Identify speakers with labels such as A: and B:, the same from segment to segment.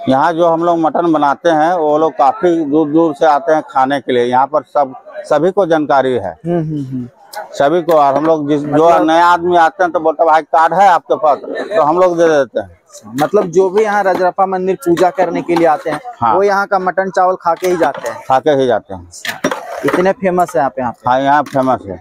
A: यहाँ जो हम लोग मटन बनाते हैं वो लोग काफी दूर दूर से आते हैं खाने के लिए। यहाँ पर सभी को जानकारी है। सभी को। और हम लोग जो नए आदमी आते हैं तो बोलते भाई कार्ड है आपके पास, तो हम लोग दे देते हैं।
B: मतलब जो भी यहाँ रजरप्पा मंदिर पूजा करने के लिए आते हैं, हाँ, वो यहाँ का मटन चावल खा के ही जाते हैं।
A: खा के ही जाते हैं।
B: इतने फेमस है यहाँ पे?
A: हाँ, यहाँ फेमस है।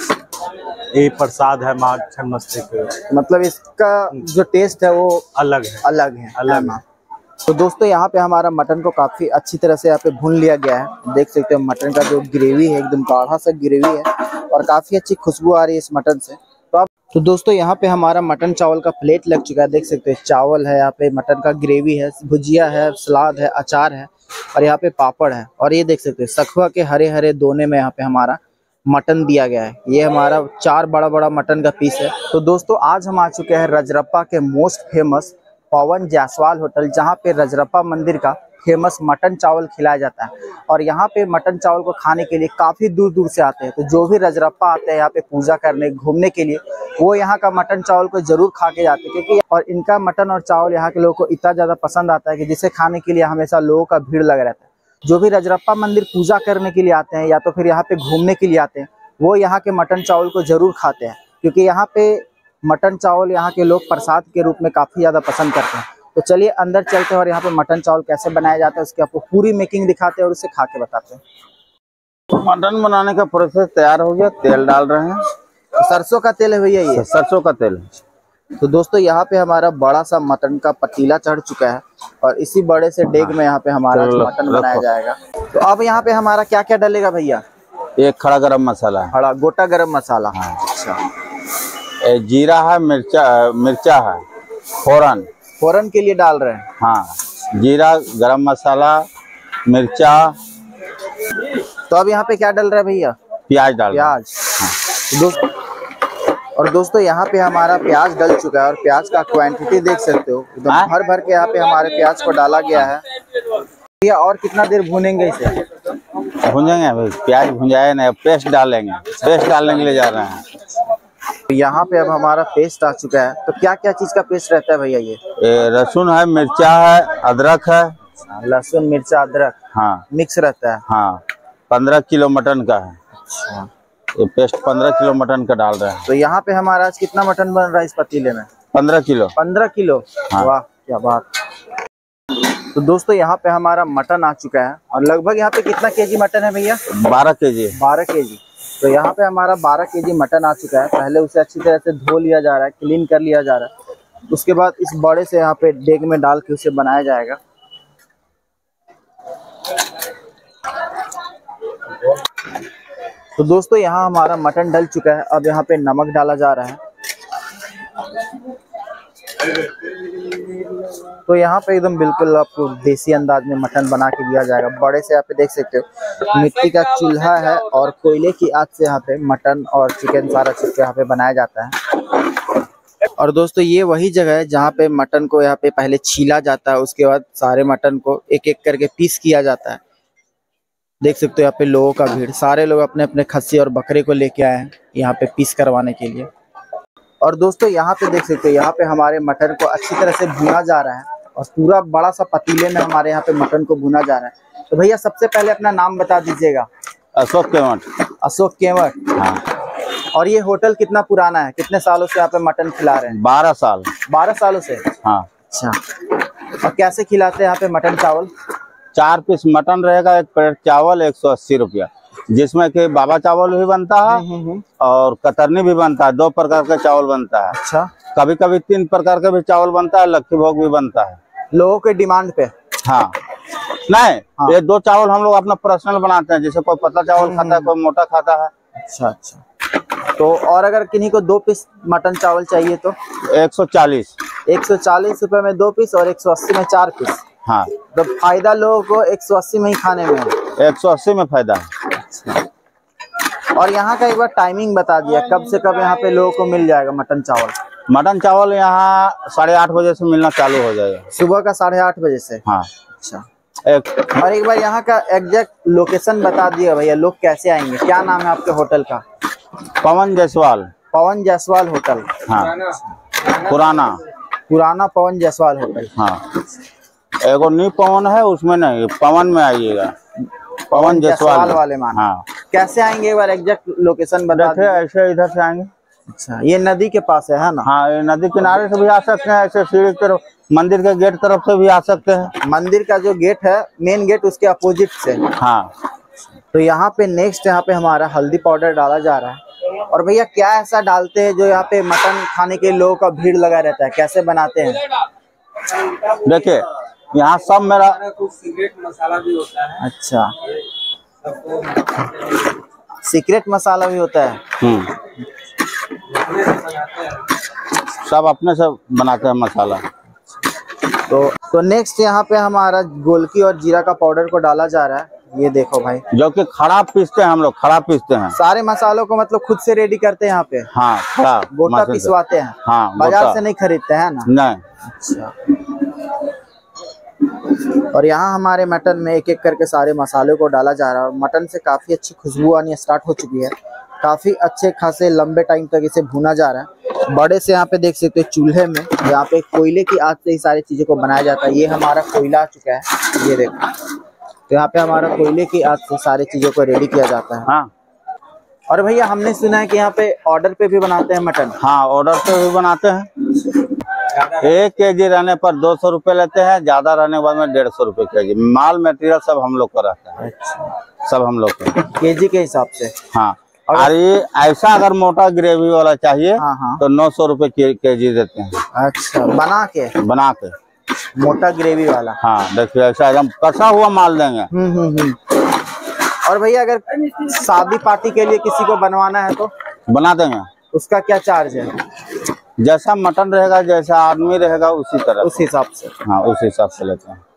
C: ये प्रसाद है माँ छिन्नमस्तिका।
B: मतलब इसका जो टेस्ट है वो अलग है। तो दोस्तों यहाँ पे हमारा मटन को काफी अच्छी तरह से यहाँ पे भून लिया गया है। देख सकते हो मटन का जो ग्रेवी है एकदम गाढ़ा सा ग्रेवी है और काफी अच्छी खुशबू आ रही है इस मटन से। तो दोस्तों यहाँ पे हमारा मटन चावल का प्लेट लग चुका है। देख सकते हो चावल है, यहाँ पे मटन का ग्रेवी है, भुजिया है, सलाद है, अचार है और यहाँ पे पापड़ है। और ये देख सकते हो सखुआ के हरे हरे दोने में यहाँ पे हमारा मटन दिया गया है। ये हमारा 4 बड़ा बड़ा मटन का पीस है। तो दोस्तों आज हम आ चुके हैं रजरप्पा के most famous Pawan Jaiswal hotel, जहाँ पे रजरप्पा मंदिर का फेमस मटन चावल खिलाया जाता है। और यहाँ पे मटन चावल को खाने के लिए काफी दूर दूर से आते हैं। तो जो भी रजरप्पा आते हैं यहाँ पे पूजा करने घूमने के लिए, वो यहाँ का मटन चावल को जरूर खा के जाते हैं, क्योंकि और इनका मटन और चावल यहाँ के लोगों को इतना ज्यादा पसंद आता है कि जिसे खाने के लिए हमेशा लोगों का भीड़ लगा रहता है। जो भी रजरप्पा मंदिर पूजा करने के लिए आते हैं या तो फिर यहाँ पे घूमने के लिए आते हैं, वो यहाँ के मटन चावल को जरूर खाते हैं, क्योंकि यहाँ पे मटन चावल यहाँ के लोग प्रसाद के रूप में काफी ज्यादा पसंद करते हैं। तो चलिए अंदर चलते हैं और यहाँ पे मटन चावल कैसे बनाया जाता है उसकी आपको पूरी मेकिंग दिखाते हैं और उसे खा के बताते हैं।
A: तो मटन बनाने का प्रोसेस तैयार हो गया। तेल डाल रहे हैं।
B: तो सरसों का तेल है भैया? ये
A: सरसों का तेल।
B: तो दोस्तों यहाँ पे हमारा बड़ा सा मटन का पतीला चढ़ चुका है और इसी बड़े से डेग में यहाँ पे हमारा मटन बनाया जाएगा। तो अब यहाँ पे हमारा क्या क्या डलेगा भैया?
A: एक खड़ा गरम मसाला है।
B: खड़ा गोटा गरम मसाला।
A: हाँ। अच्छा। जीरा है, मिर्चा है, फोरन के लिए डाल रहे हैं।
B: हाँ,
A: जीरा, गरम मसाला, मिर्चा।
B: तो अब यहाँ पे क्या डल रहा है भैया?
A: प्याज डाल।
B: प्याज। हाँ। दोस्तों यहाँ पे हमारा प्याज डल चुका है और प्याज का क्वांटिटी देख सकते हो एकदम भर भर के यहाँ पे हमारे प्याज को डाला गया है। भैया और कितना देर भूनेंगे इसे?
A: भूनेंगे भाई, प्याज भुंजाए नहीं, पेस्ट डालेंगे। पेस्ट डालने के लिए जा रहे हैं।
B: तो यहाँ पे अब हमारा पेस्ट आ चुका है। तो क्या क्या चीज का पेस्ट रहता है भैया? ये
A: लहसुन है, मिर्चा है, अदरक है।
B: लहसुन, मिर्चा, अदरक,
A: हाँ,
B: मिक्स रहता है।
A: हाँ, 15 किलो मटन का है।
B: अच्छा।
A: ये पेस्ट 15 किलो मटन का डाल रहे हैं।
B: तो यहाँ पे हमारा आज कितना मटन बन रहा है इस पतीले में?
A: 15 किलो।
B: 15 किलो।
A: हाँ।
B: वाह क्या बात। तो दोस्तों यहाँ पे हमारा मटन आ चुका है और लगभग यहाँ पे कितना केजी मटन है भैया?
A: 12 केजी।
B: 12 केजी। तो यहाँ पे हमारा 12 केजी मटन आ चुका है। पहले उसे अच्छी तरह से धो लिया जा रहा है, क्लीन कर लिया जा रहा है। उसके बाद इस बड़े से यहाँ पे डेग में डाल के उसे बनाया जाएगा। तो दोस्तों यहाँ हमारा मटन डल चुका है। अब यहाँ पे नमक डाला जा रहा है। तो यहाँ पे एकदम बिल्कुल आपको देसी अंदाज में मटन बना के दिया जाएगा। बड़े से यहाँ पे देख सकते हो मिट्टी का चूल्हा है और कोयले की आग से यहाँ पे मटन और चिकन सारा चीज यहाँ पे बनाया जाता है। और दोस्तों ये वही जगह है जहाँ पे मटन को यहाँ पे पहले छीला जाता है, उसके बाद सारे मटन को एक एक करके पीस किया जाता है। देख सकते हो यहाँ पे लोगों का भीड़, सारे लोग अपने अपने खस्सी और बकरे को लेके आए हैं यहाँ पे पीस करवाने के लिए। और दोस्तों यहाँ पे देख सकते हो यहाँ पे हमारे मटन को अच्छी तरह से भुना जा रहा है और पूरा बड़ा सा पतीले में हमारे यहाँ पे मटन को भुना जा रहा है। तो भैया सबसे पहले अपना नाम बता दीजिएगा।
A: अशोक केवट।
B: अशोक केवट।
A: हाँ।
B: और ये होटल कितना पुराना है? कितने सालों से यहाँ पे मटन खिला रहे हैं?
A: 12 साल।
B: 12 सालों से?
A: हाँ।
B: अच्छा। और कैसे खिलाते हैं यहाँ पे मटन चावल?
A: 4 पीस मटन रहेगा, 1 प्लेट चावल 180 रुपया, जिसमें कि बाबा चावल भी बनता है और कतरनी भी बनता है। 2 प्रकार का चावल बनता है।
B: अच्छा।
A: कभी कभी 3 प्रकार का भी चावल बनता है, लक्की भोग भी बनता है
B: लोगों के डिमांड पे।
A: हाँ। नहीं, हाँ। ये 2 चावल हम लोग अपना पर्सनल बनाते हैं, जैसे कोई पतला चावल खाता है, कोई मोटा खाता है।
B: अच्छा अच्छा। तो और अगर किन्हीं को 2 पीस मटन चावल चाहिए तो
A: 140।
B: 140 रुपए में 2 पीस और 180 में 4 पीस।
A: हाँ।
B: तो फायदा लोगों को 180 में ही खाने में है।
A: 180 में फायदा है।
B: अच्छा। और यहाँ का एक बार टाइमिंग बता दिया, कब से कब यहाँ पे लोगों को मिल जाएगा मटन चावल?
A: मटन चावल यहाँ 8:30 बजे से मिलना चालू हो जाएगा।
B: सुबह का 8:30 बजे से?
A: हाँ।
B: अच्छा। और एक बार यहाँ का एग्जैक्ट लोकेशन बता दिया भैया, लोग कैसे आएंगे? क्या नाम है आपके होटल का?
A: पवन जायसवाल।
B: पवन जायसवाल होटल।
A: हाँ। पुराना
B: पवन जायसवाल होटल।
A: हाँ। एगो न्यू पवन है, उसमें नहीं, पवन में आइएगा, पवन जायसवाल
B: वाले मान।
A: हाँ।
B: कैसे आएंगे एक बार एग्जैक्ट लोकेशन बता दीजिए।
A: ऐसे इधर से आएंगे।
B: अच्छा, ये नदी के पास है ना?
A: हाँ, ये नदी किनारे से भी आ सकते हैं, ऐसे सीढ़ी की तरफ, मंदिर के गेट तरफ से भी आ सकते हैं।
B: मंदिर का जो गेट है, मेन गेट, उसके अपोजिट से।
A: हाँ।
B: तो यहाँ पे नेक्स्ट, यहाँ पे हमारा हल्दी पाउडर डाला जा रहा है। और भैया क्या ऐसा डालते हैं जो यहाँ पे मटन खाने के लोगों का भीड़ लगा रहता है, कैसे बनाते हैं?
A: देखिए, यहाँ सब मेरा
D: सीक्रेट मसाला भी होता है।
B: अच्छा, सीक्रेट मसाला भी होता है।
A: सब अपने से बनाते हैं मसाला।
B: तो नेक्स्ट यहाँ पे हमारा गोलकी और जीरा का पाउडर को डाला जा रहा है। ये देखो भाई,
A: जो कि खड़ा पीसते हैं, हम लोग खड़ा पीसते हैं।
B: सारे मसालों को मतलब खुद से रेडी करते हैं यहाँ पे?
A: हाँ, खड़ा
B: गोटा पिसवाते हैं।
A: हाँ,
B: बाजार से नहीं खरीदते हैं ना?
A: नहीं।
B: अच्छा। और यहाँ हमारे मटन में एक एक करके सारे मसालों को डाला जा रहा है और मटन से काफी अच्छी खुशबू आनी स्टार्ट हो चुकी है। काफी अच्छे खासे लंबे टाइम तक इसे भुना जा रहा है। बड़े से यहाँ पे देख सकते हैं चूल्हे में, यहाँ पे कोयले की आग से ही सारी चीजों को बनाया जाता है। ये हमारा कोयला आ चुका है, ये देखो। तो यहाँ पे हमारा कोयले की आग से सारी चीजों को रेडी किया जाता है।
A: हाँ।
B: और भैया हमने सुना है कि यहाँ पे ऑर्डर पे भी बनाते हैं मटन?
A: हाँ, ऑर्डर पे भी बनाते हैं। 1 केजी रहने पर 200 रुपए लेते हैं, ज्यादा रहने के बाद में 150 रुपए केजी। माल मटेरियल सब हम लोग का रहता है।
B: अच्छा,
A: सब हम लोग का
B: केजी के हिसाब से?
A: हाँ। और ये ऐसा अगर मोटा ग्रेवी वाला चाहिए,
B: हाँ।
A: तो 900 रुपए केजी देते हैं।
B: अच्छा, बना के मोटा ग्रेवी वाला?
A: हाँ, देखिए ऐसा एकदम कसा हुआ माल देंगे।
B: और भैया अगर शादी पार्टी के लिए किसी को बनवाना है तो
A: बना देंगे।
B: उसका क्या चार्ज है?
A: जैसा मटन रहेगा, जैसा आदमी रहेगा, उसी तरह,
B: उस हिसाब से?
A: हाँ, उस हिसाब से लेते हैं।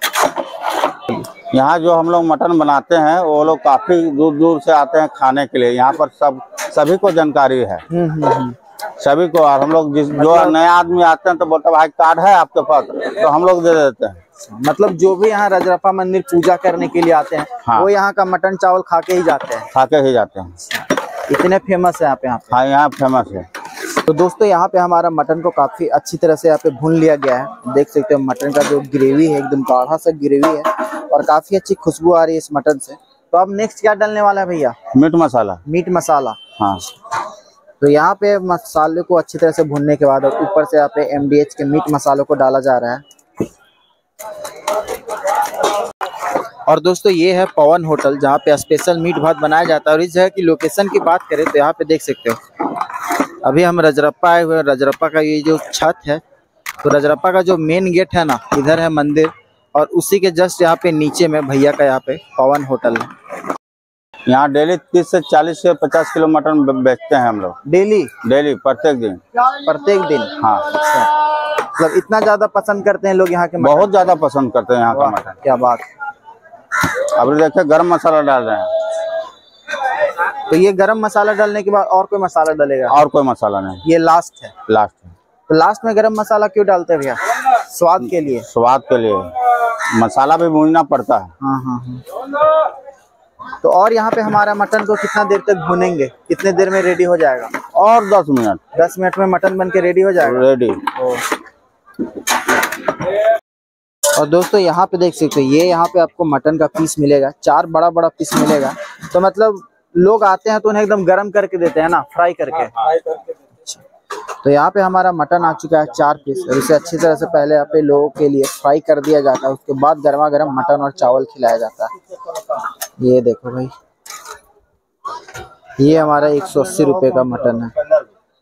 A: यहाँ जो हम लोग मटन बनाते हैं, वो लोग काफी दूर दूर से आते हैं खाने के लिए। यहाँ पर सभी को जानकारी है। सभी को। और हम लोग जो नए आदमी आते हैं तो बोलते भाई कार्ड है आपके पास, तो हम लोग दे देते हैं।
B: मतलब जो भी यहाँ रजरप्पा मंदिर पूजा करने के लिए आते हैं,
A: हाँ,
B: वो यहाँ का मटन चावल खा के ही जाते हैं?
A: खा के ही जाते हैं।
B: इतने फेमस है यहाँ पे?
A: हाँ, यहाँ फेमस है।
B: तो दोस्तों यहाँ पे हमारा मटन को काफी अच्छी तरह से यहाँ पे भून लिया गया है। देख सकते हो मटन का जो ग्रेवी है, एकदम गाढ़ा सा ग्रेवी है और काफी अच्छी खुशबू आ रही है इस मटन से। तो अब नेक्स्ट क्या डालने वाला है भैया?
A: मीट मसाला।
B: मीट मसाला।
A: हाँ।
B: तो यहाँ पे मसाले को अच्छी तरह से भूनने के बाद और ऊपर से यहाँ पे MDH के मीट मसालों को डाला जा रहा है। और दोस्तों ये है पवन होटल, जहाँ पे स्पेशल मीट भात बनाया जाता है। और इस जगह की लोकेशन की बात करें तो यहाँ पे देख सकते हो, अभी हम रजरप्पा आए हुए हैं। रजरप्पा का ये जो छत है, तो रजरप्पा का जो मेन गेट है ना, इधर है मंदिर, और उसी के जस्ट यहाँ पे नीचे में भैया का यहाँ पे पवन होटल है।
A: यहाँ डेली 30 से 40 से 50 किलो मटन बेचते हैं हम लोग। डेली प्रत्येक दिन? हाँ।
B: अच्छा, मतलब इतना ज्यादा पसंद करते हैं लोग यहाँ के मटन?
A: बहुत ज्यादा पसंद करते हैं यहाँ का मटन।
B: क्या बात।
A: अब देखिए गरम मसाला डाल रहे हैं।
B: तो ये गरम मसाला डालने के बाद और कोई मसाला डालेगा?
A: और कोई मसाला नहीं,
B: ये लास्ट है?
A: लास्ट है।
B: तो लास्ट में गरम मसाला क्यों डालते हैं भैया? स्वाद के लिए?
A: स्वाद के लिए। मसाला भी भूनना पड़ता है।
B: हाँ। तो और यहाँ पे हमारा मटन को कितना देर तक भूनेंगे? कितने देर में रेडी हो जाएगा?
A: और 10 मिनट।
B: 10 मिनट में मटन बन के रेडी हो जाएगा?
A: रेडी।
B: और दोस्तों यहाँ पे देख सकते हो, ये यहाँ पे आपको मटन का पीस मिलेगा, 4 बड़ा पीस मिलेगा। तो मतलब लोग आते हैं तो उन्हें एकदम गर्म करके देते हैं ना, फ्राई करके? तो यहाँ पे हमारा मटन आ चुका है 4 पीस, और इसे अच्छी तरह से पहले यहाँ पे लोगों के लिए फ्राई कर दिया जाता है। उसके बाद गर्मा गर्म मटन और चावल खिलाया जाता है। ये देखो भाई, ये हमारा 180 रुपए का मटन है।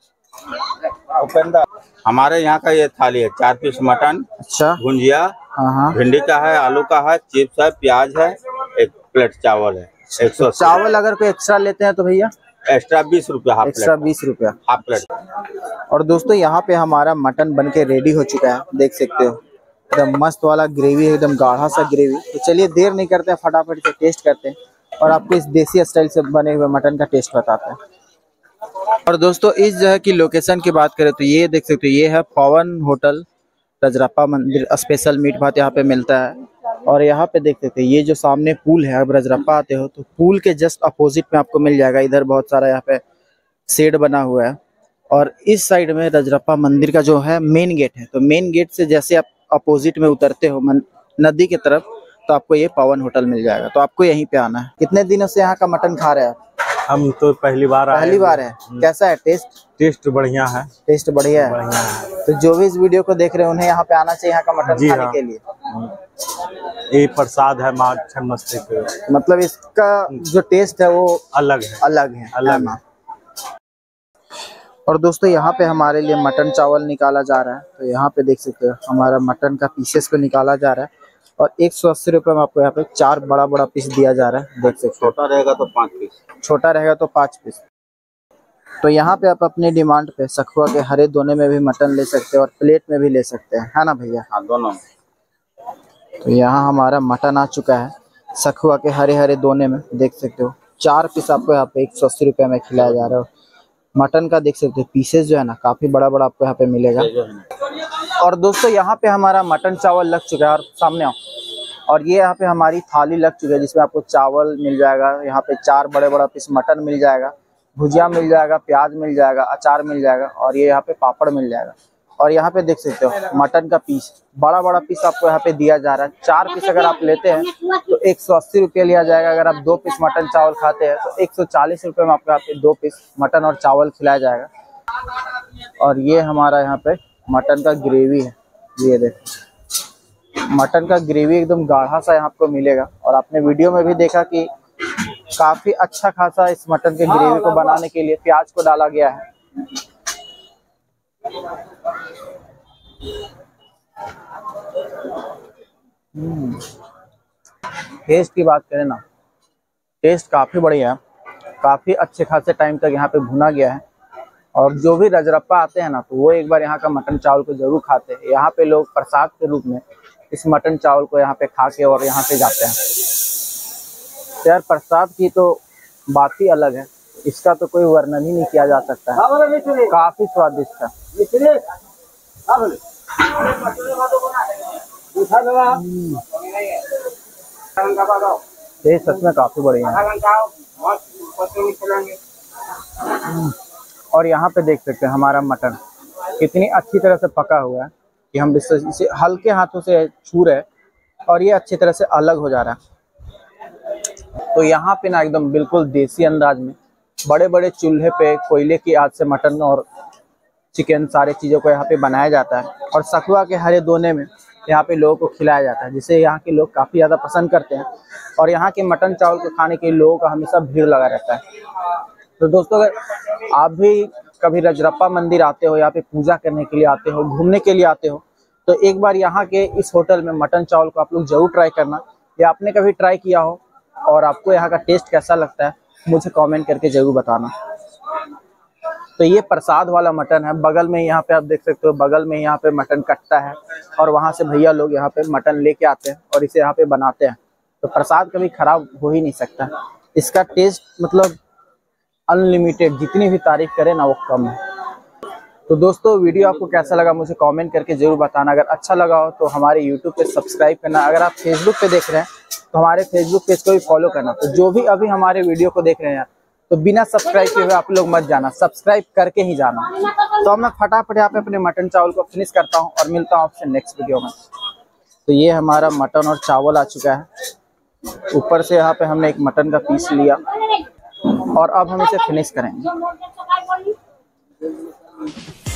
A: हमारे यहाँ का ये थाली है, 4 पीस मटन,
B: अच्छा,
A: भुंजिया,
B: हाँ,
A: भिंडी का है, आलू का है, चिप्स है, प्याज है, 1 प्लेट चावल है। 180।
B: चावल अगर कोई एक्स्ट्रा लेते हैं तो भैया?
A: एक्स्ट्रा 20 रुपया हाफ प्लेट।
B: एक्स्ट्रा 20 रुपया
A: हाफ प्लेट।
B: और दोस्तों यहाँ पे हमारा मटन बन के रेडी हो चुका है, देख सकते हो एकदम मस्त वाला ग्रेवी है, एकदम गाढ़ा सा ग्रेवी। तो चलिए देर नहीं करते हैं, फटाफट से टेस्ट करते हैं और आपको इस देसी स्टाइल से बने हुए मटन का टेस्ट बताते हैं। और दोस्तों इस जगह की लोकेशन की बात करें तो ये देख सकते हो, ये है पवन होटल, रजरप्पा मंदिर। स्पेशल मीट भात यहाँ पे मिलता है। और यहाँ पे देख सकते हैं, ये जो सामने पुल है, अब रजरप्पा आते हो तो पुल के जस्ट अपोजिट में आपको मिल जाएगा। इधर बहुत सारा यहाँ पे शेड बना हुआ है और इस साइड में रजरप्पा मंदिर का जो है मेन गेट है। तो मेन गेट से जैसे आप अपोजिट में उतरते हो नदी की तरफ, तो आपको ये पवन होटल मिल जाएगा। तो आपको यहीं पे आना है। कितने दिनों से यहाँ का मटन खा रहे हैं आप?
C: हम तो पहली बार आए।
B: पहली बार है। कैसा है टेस्ट?
C: टेस्ट बढ़िया है।
B: टेस्ट बढ़िया है। तो जो भी इस वीडियो को देख रहे हैं उन्हें यहाँ पे आना चाहिए यहाँ का मटन खाने के लिए।
C: ये प्रसाद है माँ छिन्नमस्तिका।
B: मतलब इसका जो टेस्ट है वो
C: अलग है।
B: अलग है। और दोस्तों यहाँ पे हमारे लिए मटन चावल निकाला जा रहा है। तो यहाँ पे देख सकते हो हमारा मटन का पीसेस को निकाला जा रहा है और 180 रुपये में आपको यहाँ पे 4 बड़ा बड़ा पीस दिया जा रहा है। देख सकते हो।
A: छोटा रहेगा तो 5 पीस,
B: छोटा रहेगा तो 5 पीस। तो यहाँ पे आप अपनी डिमांड पे सखुआ के हरे दोने में भी मटन ले सकते हैं और प्लेट में भी ले सकते हैं, है ना भैया?
A: हाँ, दोनों।
B: तो यहाँ हमारा मटन आ चुका है सखुआ के हरे दोने में। देख सकते हो 4 पीस आपको यहाँ पे 180 रुपये में खिलाया जा रहा है। मटन का देख सकते हो पीसेस जो है ना काफी बड़ा आपको यहाँ पे मिलेगा। और दोस्तों यहाँ पे हमारा मटन चावल लग चुका है और सामने आओ। और ये यहाँ पे हमारी थाली लग चुकी है जिसमें आपको चावल मिल जाएगा, यहाँ पे 4 बड़ा पीस मटन मिल जाएगा, भुजिया मिल जाएगा, प्याज मिल जाएगा, अचार मिल जाएगा और ये यहाँ पे पापड़ मिल जाएगा। और यहाँ पे देख सकते हो मटन का पीस बड़ा पीस आपको यहाँ पे दिया जा रहा है। 4 पीस अगर आप लेते हैं तो 180 रुपये लिया जाएगा। अगर आप 2 पीस मटन चावल खाते हैं तो 140 रुपये में आपको यहाँ पे 2 पीस मटन और चावल खिलाया जाएगा। और ये हमारा यहाँ पे मटन का ग्रेवी है। ये देखो मटन का ग्रेवी एकदम गाढ़ा सा यहाँ आपको मिलेगा। और आपने वीडियो में भी देखा कि काफी अच्छा खासा इस मटन के ग्रेवी को बनाने के लिए प्याज को डाला गया है। टेस्ट की बात करें ना, टेस्ट काफी बढ़िया है। काफी अच्छे खासे टाइम तक यहाँ पे भुना गया है। और जो भी रजरप्पा आते हैं ना तो वो एक बार यहाँ का मटन चावल को जरूर खाते हैं। यहाँ पे लोग प्रसाद के रूप में इस मटन चावल को यहाँ पे खा के और यहाँ से जाते हैं। तो यार प्रसाद की तो बात ही अलग है, इसका तो कोई वर्णन ही नहीं किया जा सकता है। काफी स्वादिष्ट है। ये सच में काफी बढ़िया है। और यहाँ पे देख सकते हैं हमारा मटन कितनी अच्छी तरह से पका हुआ है कि हम इसे हल्के हाथों से छू रहे हैं और ये अच्छी तरह से अलग हो जा रहा है। तो यहाँ पे ना एकदम बिल्कुल देसी अंदाज में बड़े चूल्हे पे कोयले की आग से मटन और चिकन सारे चीज़ों को यहाँ पे बनाया जाता है। और सखुआ के हरे दोने में यहाँ पे लोगों को खिलाया जाता है, जिसे यहाँ के लोग काफ़ी ज़्यादा पसंद करते हैं। और यहाँ के मटन चावल को खाने के लोगों का हमेशा भीड़ लगा रहता है। तो दोस्तों अगर आप भी कभी रजरप्पा मंदिर आते हो, यहाँ पे पूजा करने के लिए आते हो, घूमने के लिए आते हो, तो एक बार यहाँ के इस होटल में मटन चावल को आप लोग जरूर ट्राई करना। या आपने कभी ट्राई किया हो और आपको यहाँ का टेस्ट कैसा लगता है मुझे कमेंट करके जरूर बताना। तो ये प्रसाद वाला मटन है। बगल में यहाँ पे आप देख सकते हो, बगल में यहाँ पे मटन कटता है और वहाँ से भैया लोग यहाँ पे मटन लेके आते हैं और इसे यहाँ पे बनाते हैं। तो प्रसाद कभी खराब हो ही नहीं सकता। इसका टेस्ट मतलब अनलिमिटेड, जितनी भी तारीफ करें ना वो कम है। तो दोस्तों वीडियो आपको कैसा लगा मुझे कमेंट करके जरूर बताना। अगर अच्छा लगा हो तो हमारे यूट्यूब पे सब्सक्राइब करना। अगर आप फेसबुक पे देख रहे हैं तो हमारे फेसबुक पेज को भी फॉलो करना। तो जो भी अभी हमारे वीडियो को देख रहे हैं तो बिना सब्सक्राइब किए हुए आप लोग मत जाना, सब्सक्राइब करके ही जाना। तो मैं फटाफट यहाँ पे अपने मटन चावल को फिनिश करता हूँ और मिलता हूँ आपसे नेक्स्ट वीडियो में। तो ये हमारा मटन और चावल आ चुका है। ऊपर से यहाँ पे हमने एक मटन का पीस लिया और अब हम इसे फिनिश करेंगे।